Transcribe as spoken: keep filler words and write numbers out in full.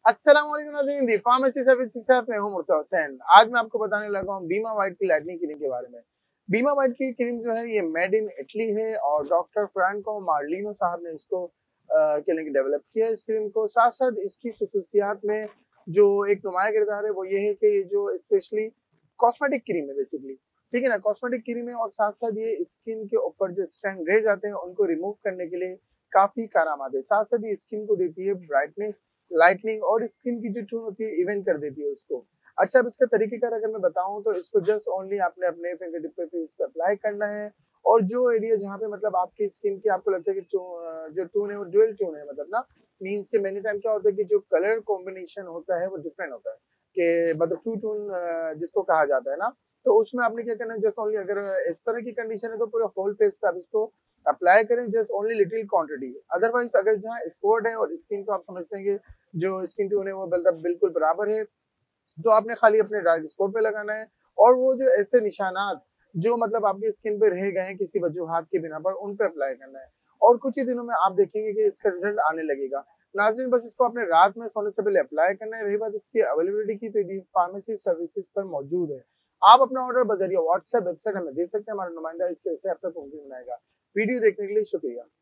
अस्सलाम वालेकुम नाज़रीन, दी फार्मेसी सर्विस के साथ मैं हूं मुर्तज़ा हुसैन। आज मैं आपको बताने लगा हूं बीमा वाइट की लाइटनिंग क्रीम के बारे में। बीमा वाइट की क्रीम जो है ये मेड इन इटली है और डॉक्टर फ्रांको मार्लिनो साहब ने इसको अ, के लिए डेवलप किया है इस क्रीम को। साथ-साथ इसकी खुसूसियात में जो एक नुमाया किरदार है वो ये है कि ये जो स्पेशली कॉस्मेटिक क्रीम है बेसिकली, ठीक है ना? कॉस्मेटिक क्रीम है और साथ-साथ ये स्किन के ऊपर जो स्टैंड रेज़ आते हैं उनको रिमूव करने के लिए काफ़ी कारआमद है। साथ-साथ ये स्किन को देती है ब्राइटनेस, लाइटनिंग और स्किन की जो टोन होती है इवन कर देती है उसको। अच्छा, अब इसका तरीक़ेकार अगर मैं बताऊँ तो इसको जस्ट ओनली आपने अपने फिंगर टिप पे फेस पे अप्लाई करना है और जो एरिया जहाँ पे मतलब आपकी स्किन की आपको लगता है कि टो अ, जो टोन है वो ड्यूल टोन है मतलब ना मीन्स कि मेनी टाइम क्या होता है कि जो कलर कॉम्बिनेशन होता है वो डिफरेंट होता है कि मतलब टू टोन अ, जिसको कहा जाता है ना, तो उसमें आपने क्या करना है जस्ट ओनली अगर इस तरह की कंडीशन है तो पूरे होल फेस पे आप इसको अप्लाई करें just only little quantity. Otherwise अगर जहाँ स्पॉट है और स्किन को आप समझते हैं कि जो स्किन टोन है वो मतलब बिल्कुल बराबर है, तो आपने खाली अपने डार्क स्पॉट पे लगाना है और वो जो ऐसे निशानात जो मतलब आपकी स्किन पे रह गए हैं किसी वजूहात की बिना पर उन पे अप्लाई करना है और कुछ ही दिनों में आप देखेंगे कि इसका रिजल्ट आने लगेगा। नाज़रीन बस इसको आपने रात में सोने से पहले अप्लाई करना है। रही बात इसकी अवेलेबिलिटी की तो ये फार्मेसी सर्विसेज़ पर मौजूद है। आप अपना ऑर्डर बज़रिया व्हाट्सएप वेबसाइट हमें दे सकते हैं, हमारा नुमाइंदा इसके वजह से आप तक पहुँच जाएगा। वीडियो देखने के लिए शुक्रिया।